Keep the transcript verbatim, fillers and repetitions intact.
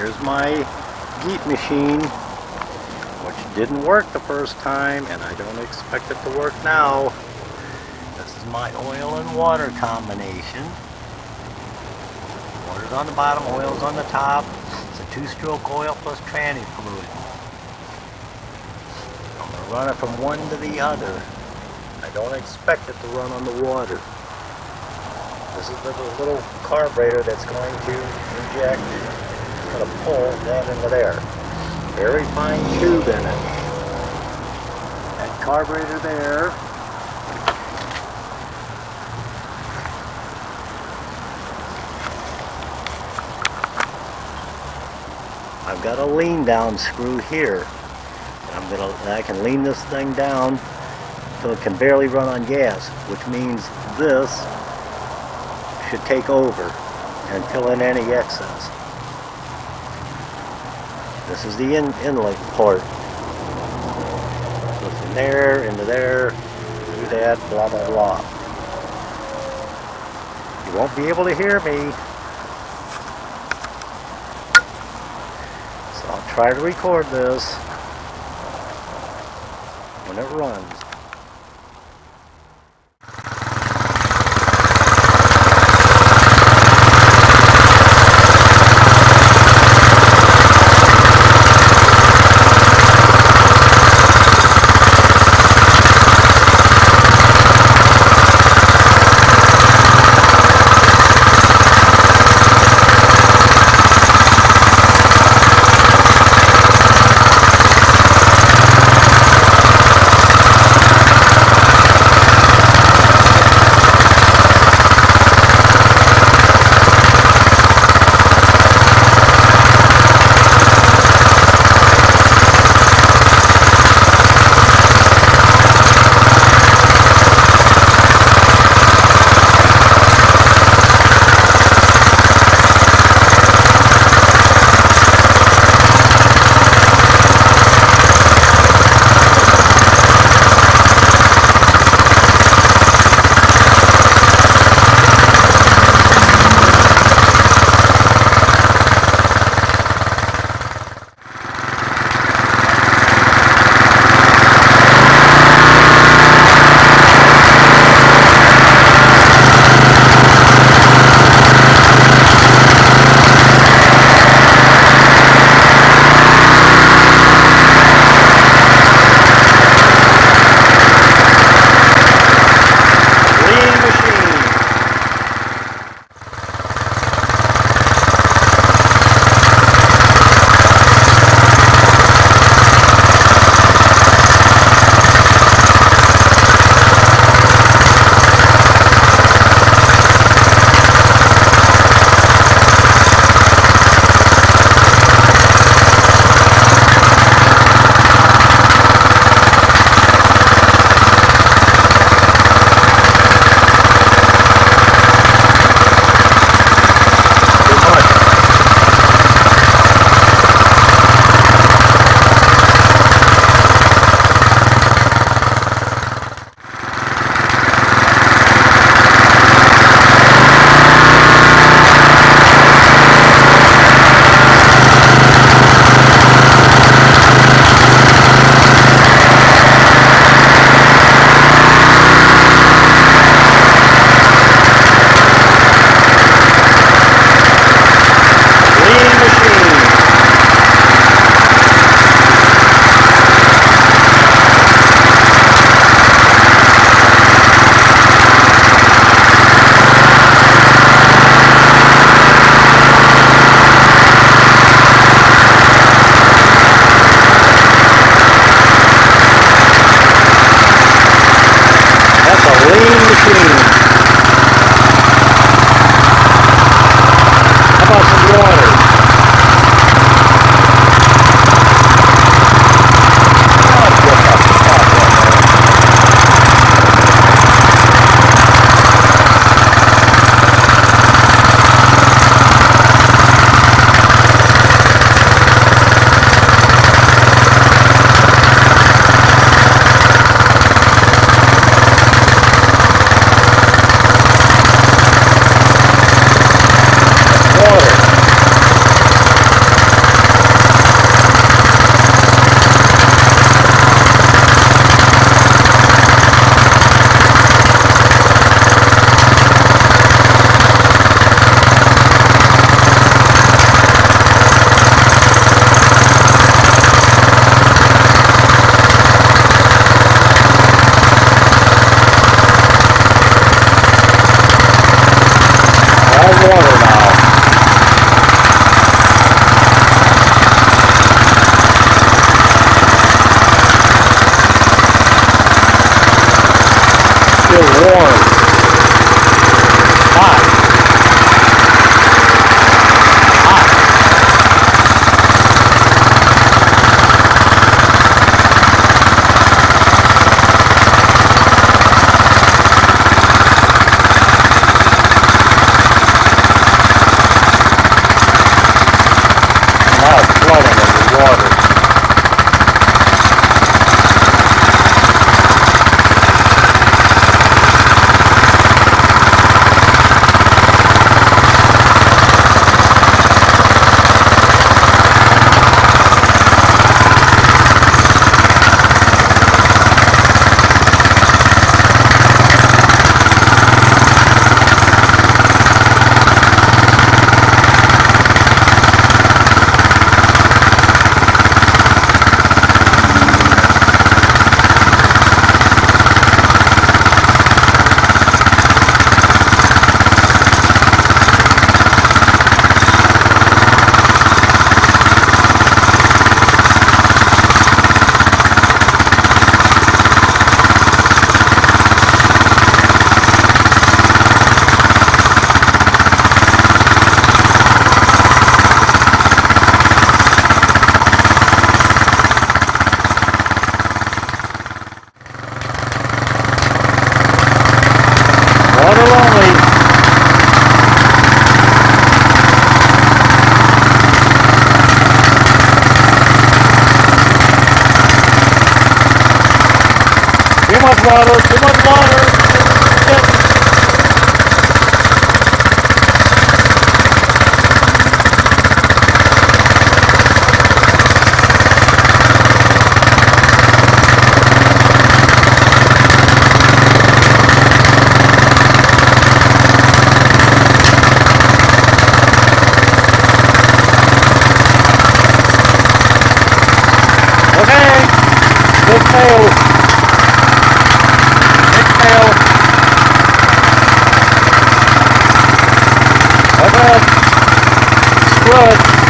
Here's my GEET machine, which didn't work the first time, and I don't expect it to work now. This is my oil and water combination. Water's on the bottom, oil's on the top. It's a two-stroke oil plus tranny fluid. I'm going to run it from one to the other. I don't expect it to run on the water. This is the little carburetor that's going to inject. It's going to pull that into there. Very fine tube in it. That carburetor there. I've got a lean down screw here. I'm gonna, I can lean this thing down so it can barely run on gas, which means this should take over and fill in any excess. This is the in, inlet port. So from there into there, do that, blah blah blah. You won't be able to hear me, so I'll try to record this when it runs. water. still warm. Hot. Hot. Now it's flooding in the water. Water only. Too much water, too much water. Okay, big fail. Big fail. Okay, screw it.